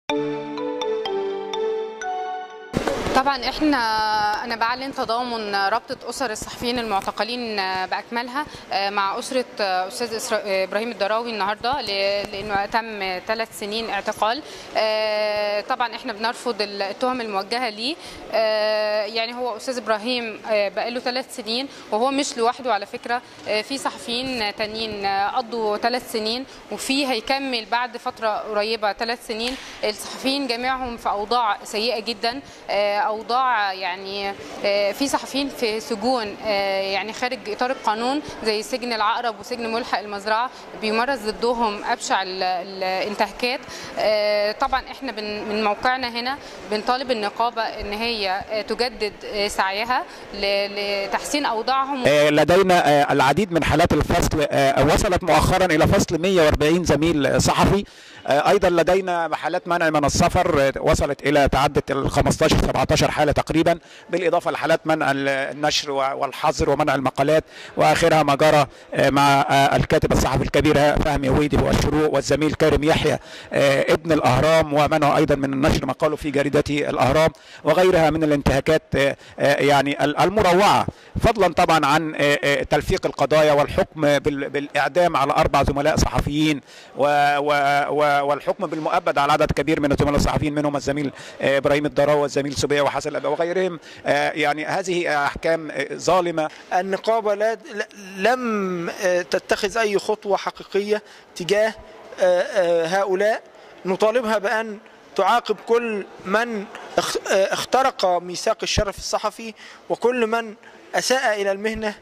طبعا انا بعلن تضامن رابطه اسر الصحفيين المعتقلين باكملها مع اسره استاذ ابراهيم الدراوي النهارده، لانه تم 3 سنين اعتقال. طبعا احنا بنرفض التهم الموجهه ليه. يعني هو استاذ ابراهيم بقاله 3 سنين، وهو مش لوحده على فكره، في صحفيين تانيين قضوا 3 سنين، وفي هيكمل بعد فتره قريبه 3 سنين. الصحفيين جميعهم في اوضاع سيئه جدا، اوضاع يعني في صحفيين في سجون يعني خارج اطار القانون، زي سجن العقرب وسجن ملحق المزرعه، بيمارس ضدهم ابشع الانتهاكات. طبعا احنا من موقعنا هنا بنطالب النقابه ان هي تجدد سعيها لتحسين اوضاعهم. لدينا العديد من حالات الفصل، وصلت مؤخرا الى فصل 140 زميل صحفي. ايضا لدينا حالات منع من السفر وصلت الى تعدت ال 15 17 حاله تقريبا، بالاضافه لحالات منع النشر والحظر ومنع المقالات، واخرها ما جرى مع الكاتب الصحفي الكبير فهمي هويدي والشروق، والزميل كريم يحيى ابن الاهرام، ومنعه ايضا من النشر مقاله في جريدته الاهرام، وغيرها من الانتهاكات يعني المروعه، فضلا طبعا عن تلفيق القضايا والحكم بالاعدام على 4 زملاء صحفيين، والحكم بالمؤبد على عدد كبير من الزملاء الصحفيين، منهم الزميل ابراهيم الدراوي والزميل سبيع وحسن الأبا وغيرهم. يعني هذه احكام ظالمه. النقابه لم تتخذ اي خطوه حقيقيه تجاه هؤلاء. نطالبها بان تعاقب كل من اخترق ميثاق الشرف الصحفي، وكل من اساء الى المهنه.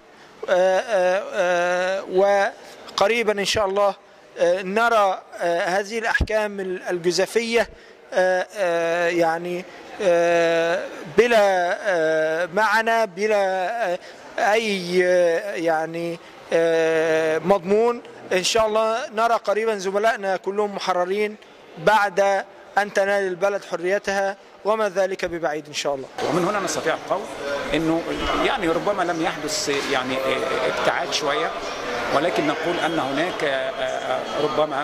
وقريبا ان شاء الله نرى هذه الأحكام الجزافية يعني بلا معنى، بلا أي يعني مضمون. إن شاء الله نرى قريبا زملائنا كلهم محررين بعد أن تنال البلد حريتها، وما ذلك ببعيد إن شاء الله. ومن هنا نستطيع القول إنه يعني ربما لم يحدث يعني ابتعاد شوية، ولكن نقول أن هناك ربما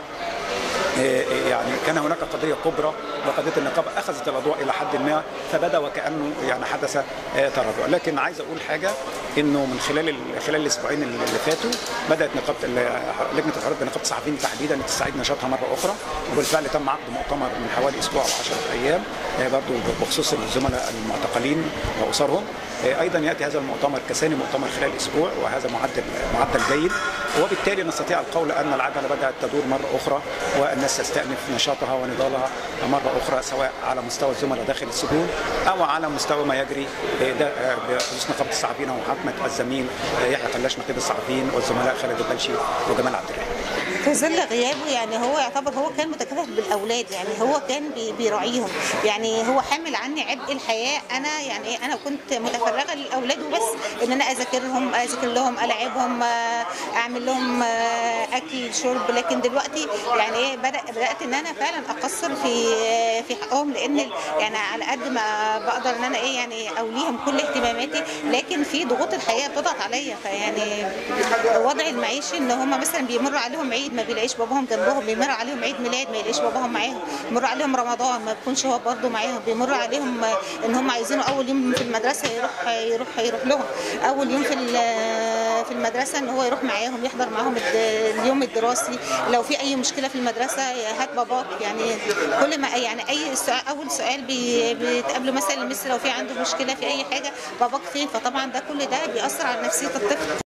يعني كان هناك قضية كبرى، وقضية النقابة أخذت الأضواء إلى حد ما، فبدأ وكأنه يعني حدث تراجع. لكن عايز أقول حاجة، إنه من خلال الأسبوعين اللي فاتوا بدأت لجنة الحريات بنقابة الصحفيين تحديدا تستعيد نشاطها مرة أخرى، وبالفعل تم عقد مؤتمر من حوالي أسبوع أو 10 أيام برضه بخصوص الزملاء المعتقلين وأسرهم. أيضا يأتي هذا المؤتمر كثاني مؤتمر خلال أسبوع، وهذا معدل جيد، وبالتالي نستطيع القول أن العجلة بدأت تدور مرة أخرى، والناس تستأنف نشاطها ونضالها مرة أخرى، سواء على مستوى الزملاء داخل السجون أو على مستوى ما يجري بخصوص نقابة الصحفيين ومحاكمة الزميل يحيى قلاش نقيب الصحفيين، والزملاء خالد البلشي وجمال عبد الرحيم. في ظل غيابه يعني هو يعتبر هو كان متكفل بالاولاد، يعني هو كان بيراعيهم، يعني هو حامل عني عبء الحياه. انا يعني انا كنت متفرغه للاولاد وبس، ان انا اذاكر لهم العبهم، اعمل لهم اكل شرب. لكن دلوقتي يعني ايه بدات ان انا فعلا اقصر في حقهم، لان يعني على قد ما بقدر ان انا ايه يعني اوليهم كل اهتماماتي، لكن في ضغوط الحياه بتضغط عليا. فيعني الوضع المعيشي ان هم مثلا بيمر عليهم عيد ما بيلاقيش باباهم جنبهم، بيمر عليهم عيد ميلاد ما يلاقيش باباهم معاهم، بيمر عليهم رمضان ما بيكونش هو برضه معاهم، بيمر عليهم ان هم عايزينه اول يوم في المدرسه يروح لهم، اول يوم في المدرسه ان هو يروح معاهم يحضر معاهم اليوم الدراسي. لو في اي مشكله في المدرسه هات باباك، يعني كل ما يعني اي سؤال، اول سؤال بيتقابله مثلا المس لو في عنده مشكله في اي حاجه، باباك فين؟ فطبعا ده كل ده بيأثر على نفسيه الطفل.